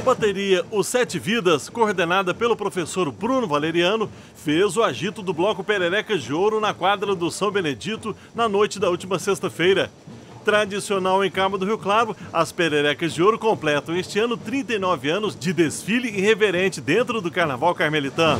bateria Os Sete Vidas, coordenada pelo professor Bruno Valeriano, fez o agito do bloco Pererecas de Ouro na quadra do São Benedito na noite da última sexta-feira. Tradicional em Carmo do Rio Claro, as Pererecas de Ouro completam este ano 39 anos de desfile irreverente dentro do Carnaval Carmelitano.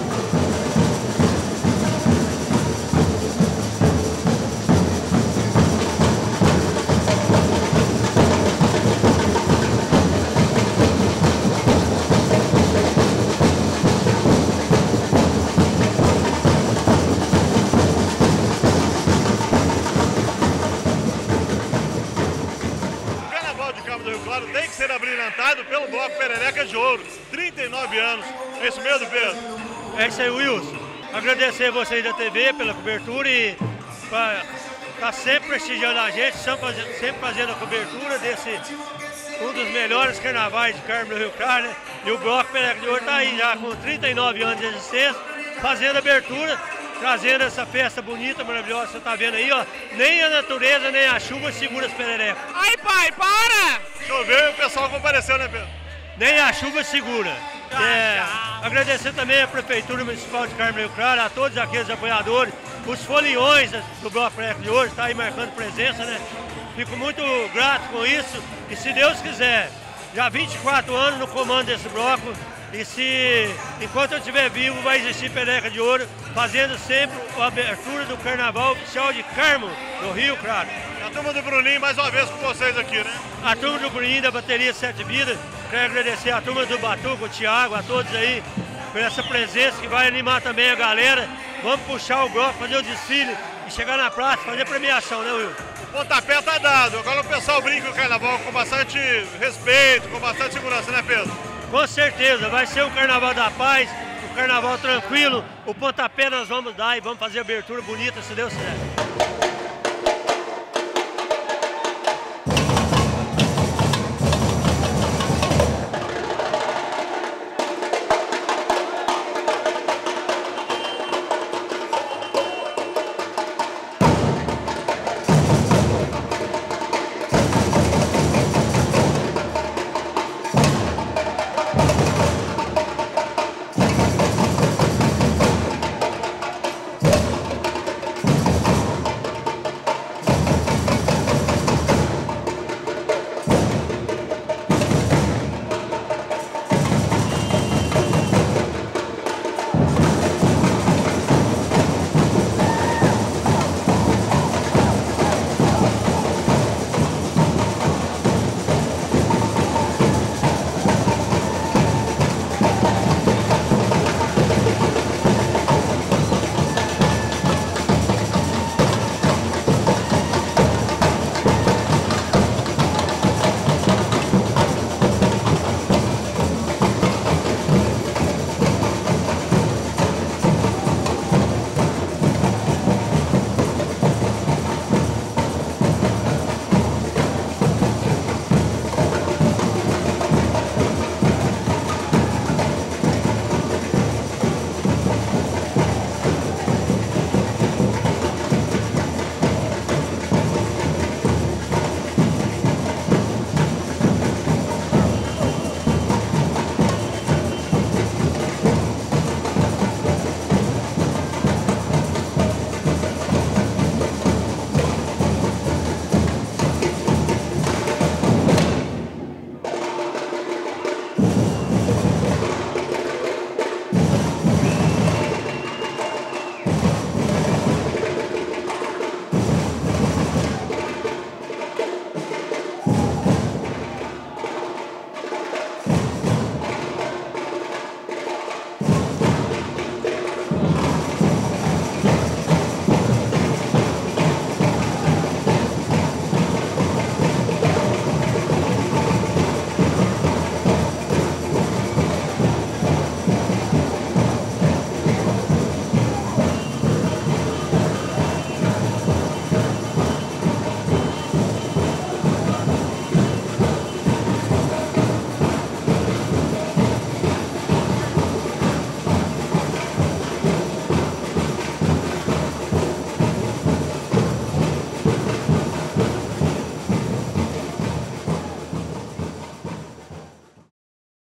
Do Rio Claro tem que ser abrilhantado pelo bloco Pererecas de Ouro. 39 anos. É isso mesmo, Pedro? É isso aí, Wilson. Agradecer vocês da TV pela cobertura e tá sempre prestigiando a gente, sempre fazendo a cobertura desse um dos melhores carnavais de Carmo do Rio Claro, né? E o bloco Pererecas de Ouro está aí já com 39 anos de existência, fazendo a abertura, trazendo essa festa bonita, maravilhosa, você tá vendo aí, ó. Nem a natureza, nem a chuva segura as pererecas. Ai, pai, para! Choveu e o pessoal compareceu, né, Pedro? Nem a chuva segura. Agradecer também a Prefeitura Municipal de Carmo do Rio Claro, a todos aqueles apoiadores, os foliões do Bloco Pererecas de Ouro, está aí marcando presença, né? Fico muito grato com isso e, se Deus quiser, já 24 anos no comando desse bloco. E enquanto eu estiver vivo, vai existir Perereca de Ouro, fazendo sempre a abertura do Carnaval Oficial de Carmo do Rio Claro. A turma do Bruninho, mais uma vez com vocês aqui, né? A turma do Bruninho, da bateria Sete Vidas, quero agradecer a turma do Batuco, o Thiago, a todos aí, por essa presença que vai animar também a galera. Vamos puxar o bloco, fazer o desfile e chegar na praça, fazer a premiação, né, Will? O pontapé tá dado, agora o pessoal brinca o Carnaval com bastante respeito, com bastante segurança, né, Pedro? Com certeza, vai ser um Carnaval da paz, um Carnaval tranquilo. O pontapé nós vamos dar e vamos fazer a abertura bonita, se Deus quiser.